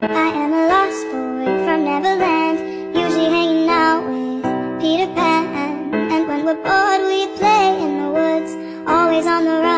I am a lost boy from Neverland, usually hanging out with Peter Pan. And when we're bored we play in the woods, always on the run.